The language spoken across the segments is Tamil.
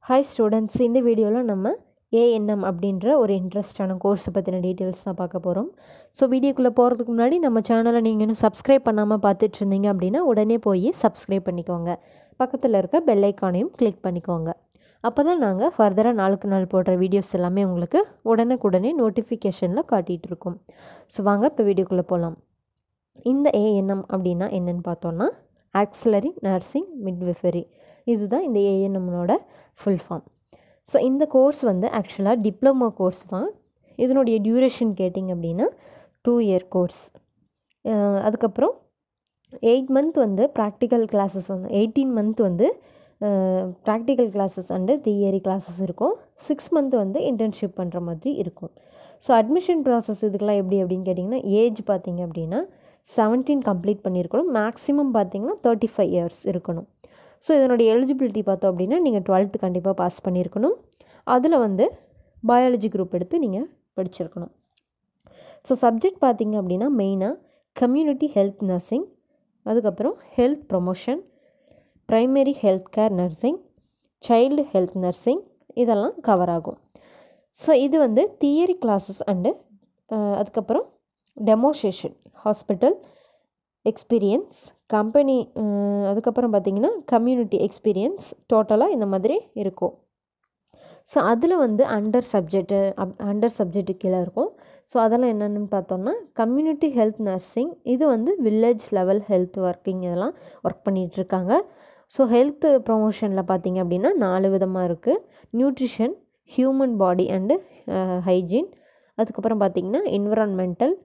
Hi students, இந்த வீடியோல நம்ம ANM அப்படின்ற ஒரு இன்ட்ரெஸ்டான கோர்ஸ் பத்தின டீடைல்ஸ் தான் பார்க்க போறோம். சோ வீடியோக்குள்ள போறதுக்கு முன்னாடி நம்ம சேனலை நீங்க இன்னும் சப்ஸ்கிரைப் பண்ணாம பார்த்துட்டு இருந்தீங்க அப்படினா உடனே போய் சப்ஸ்கிரைப் பண்ணிக்கோங்க. பக்கத்துல இருக்க பெல் ஐகானையும் கிளிக் பண்ணிக்கோங்க. அப்பதான் நாங்க ஃபர்தரா நாளுக்கு நாள் போடுற வீடியோஸ் எல்லாமே உங்களுக்கு உடனுக்குடனே நோட்டிஃபிகேஷன்ல காட்டிட்டு இருக்கும். சோ வாங்க இப்ப வீடியோக்குள்ள போலாம். இந்த ANM அப்படினா என்னன்னு பார்த்தோம்னா Auxiliary Nursing Midwifery. இதுதான் இந்த ANM-ஓட full form. ஸோ இந்த கோர்ஸ் வந்து ஆக்சுவலாக டிப்ளமோ கோர்ஸ் தான். இதனுடைய டியூரேஷன் கேட்டிங்க அப்படின்னா 2 இயர் கோர்ஸ். அதுக்கப்புறம் 8 மந்த் வந்து ப்ராக்டிக்கல் கிளாஸஸ் வந்து 18 மந்த் வந்து practical classes and theory classes இருக்கும். 6 மந்த் வந்து இன்டர்ன்ஷிப் பண்ணுற மாதிரி இருக்கும். ஸோ அட்மிஷன் ப்ராசஸ் இதுக்கெலாம் எப்படி அப்படின்னு கேட்டிங்கன்னா ஏஜ் பார்த்திங்க அப்படின்னா 17 கம்ப்ளீட் பண்ணியிருக்கணும். மேக்ஸிமம் பார்த்திங்கன்னா 35 இயர்ஸ் இருக்கணும். ஸோ இதனுடைய எலிஜிபிலிட்டி பார்த்தோம் அப்படின்னா நீங்கள் 12th கண்டிப்பாக பாஸ் பண்ணியிருக்கணும். அதில் வந்து பயாலஜி குரூப் எடுத்து நீங்கள் படிச்சிருக்கணும். ஸோ சப்ஜெக்ட் பார்த்திங்க அப்படின்னா மெயினாக கம்யூனிட்டி ஹெல்த் நர்சிங், அதுக்கப்புறம் health promotion, primary health care nursing, child health nursing இதெல்லாம் கவர் ஆகும். ஸோ இது வந்து தியரி கிளாஸஸ் அண்டு அதுக்கப்புறம் டெமோஸ்ட்ரேஷன், ஹாஸ்பிட்டல் எக்ஸ்பீரியன்ஸ், கம்பெனி, அதுக்கப்புறம் பார்த்திங்கன்னா கம்யூனிட்டி எக்ஸ்பீரியன்ஸ், டோட்டலாக இந்த மாதிரி இருக்கும். ஸோ அதில் வந்து அண்டர் சப்ஜெக்ட்டு கீழே இருக்கும். ஸோ அதெல்லாம் என்னென்னு பார்த்தோம்னா கம்யூனிட்டி ஹெல்த் நர்சிங், இது வந்து வில்லேஜ் லெவல் ஹெல்த் ஒர்க்கிங் இதெல்லாம் ஒர்க் பண்ணிகிட்ருக்காங்க. ஸோ ஹெல்த் ப்ரொமோஷனில் பார்த்திங்க அப்படின்னா 4 விதமாக இருக்குது. Nutrition, human body and hygiene, அதுக்கப்புறம் பார்த்திங்கன்னா என்விரான்மெண்டல்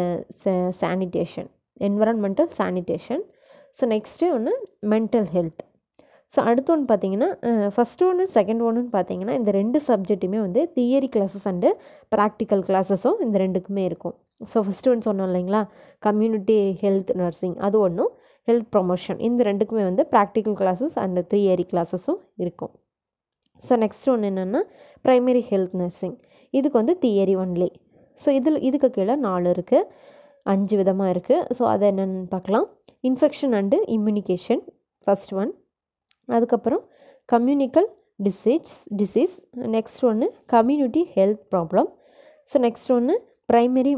சானிடேஷன். ஸோ நெக்ஸ்ட்டு ஒன்று மென்டல் ஹெல்த். ஸோ அடுத்த ஒன்று பார்த்திங்கன்னா ஃபஸ்ட்டு ஒன்று செகண்ட் ஒன்றுன்னு பார்த்திங்கன்னா இந்த 2 சப்ஜெக்ட்டுமே வந்து தியரி கிளாஸஸ் அண்டு ப்ராக்டிக்கல் கிளாஸஸும் இந்த 2க்குமே இருக்கும். ஸோ ஃபஸ்ட்டு ஒன்று சொன்னோம் இல்லைங்களா, கம்யூனிட்டி ஹெல்த் நர்சிங், அது ஒன்றும் ஹெல்த் ப்ரொமோஷன், இந்த 2க்குமே வந்து ப்ராக்டிக்கல் கிளாஸஸ் அண்டு தியரி கிளாஸஸும் இருக்கும். ஸோ நெக்ஸ்ட் ஒன்று என்னென்னா ப்ரைமரி ஹெல்த் நர்சிங், இதுக்கு வந்து தியரி ஒன்லி. ஸோ இதுக்கு கீழே 4 இருக்குது, 5 விதமாக இருக்குது. ஸோ அதை என்னென்னு பார்க்கலாம். Infection and immunisation first one, அதுக்கப்புறம் கம்யூனிக்கல் டிசீஸ், நெக்ஸ்ட் ஒன்று community health problem, so next ஒன்று ப்ரைமரி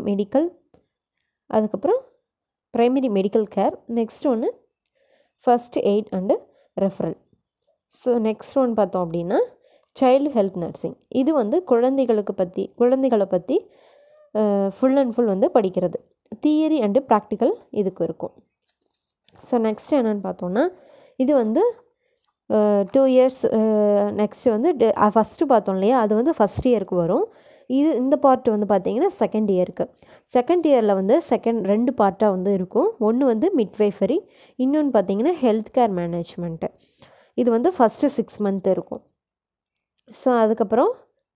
மெடிக்கல் கேர், நெக்ஸ்ட் ஒன்று first aid and referral. So next one பார்த்தோம் அப்படின்னா சைல்டு ஹெல்த் நர்சிங், இது வந்து குழந்தைகளை பற்றி ஃபுல் அண்ட் ஃபுல் வந்து படிக்கிறது. தியரி அண்டு ப்ராக்டிக்கல் இதுக்கு இருக்கும். ஸோ நெக்ஸ்ட் என்னென்னு பார்த்தோன்னா இது வந்து 2 இயர்ஸ். நெக்ஸ்ட்டு வந்து ஃபஸ்ட்டு பார்த்தோம் இல்லையா, அது வந்து ஃபஸ்ட் இயருக்கு வரும். இந்த பார்ட் வந்து பார்த்திங்கன்னா செகண்ட் இயருக்கு. செகண்ட் இயரில் வந்து 2 பார்ட்டாக வந்து இருக்கும். ஒன்று வந்து மிட்வைஃபரி, இன்னொன்று பார்த்திங்கன்னா ஹெல்த் கேர் மேனேஜ்மெண்ட்டு. இது வந்து ஃபஸ்ட்டு 6 மந்த் இருக்கும். ஸோ அதுக்கப்புறம்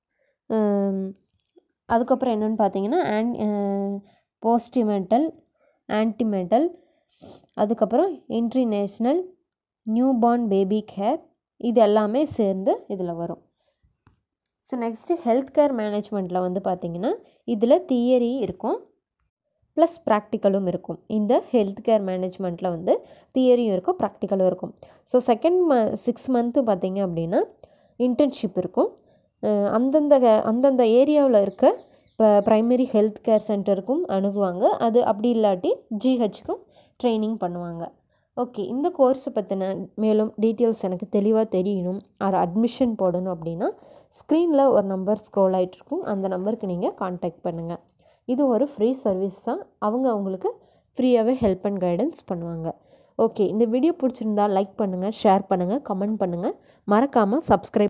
என்னென்னு பார்த்தீங்கன்னா போஸ்டிமெண்டல், ஆன்டிமெண்டல், அதுக்கப்புறம் intranatal newborn baby care, இது எல்லாமே சேர்ந்து இதில் வரும். ஸோ நெக்ஸ்ட்டு ஹெல்த் கேர் மேனேஜ்மெண்ட்டில் வந்து பார்த்திங்கன்னா இதில் தியரி இருக்கும் ப்ளஸ் ப்ராக்டிக்கலும் இருக்கும். இந்த ஹெல்த் கேர் மேனேஜ்மெண்ட்டில் வந்து தியரியும் இருக்கும், ப்ராக்டிக்கலும் இருக்கும். ஸோ 6 மந்த்து பார்த்திங்க அப்படின்னா இன்டர்ன்ஷிப் இருக்கும். அந்தந்த ஏரியாவில் இருக்க இப்போ ப்ரைமரி ஹெல்த் கேர் சென்டருக்கும் அணுகுவாங்க. அது அப்படி இல்லாட்டி ஜிஹெச்சுக்கும் ட்ரைனிங் பண்ணுவாங்க. ஓகே, இந்த கோர்ஸை பற்றின மேலும் டீட்டெயில்ஸ் எனக்கு தெளிவாக தெரியணும், அட்மிஷன் போடணும் அப்படின்னா ஸ்க்ரீனில் ஒரு நம்பர் ஸ்க்ரோல் ஆகிட்ருக்கும், அந்த நம்பருக்கு நீங்கள் கான்டாக்ட் பண்ணுங்கள். இது ஒரு ஃப்ரீ சர்வீஸ் தான். அவங்க உங்களுக்கு ஃப்ரீயாகவே ஹெல்ப் அண்ட் கைடன்ஸ் பண்ணுவாங்க. ஓகே, இந்த வீடியோ பிடிச்சிருந்தா லைக் பண்ணுங்கள், ஷேர் பண்ணுங்கள், கமெண்ட் பண்ணுங்கள், மறக்காமல் சப்ஸ்கிரைப்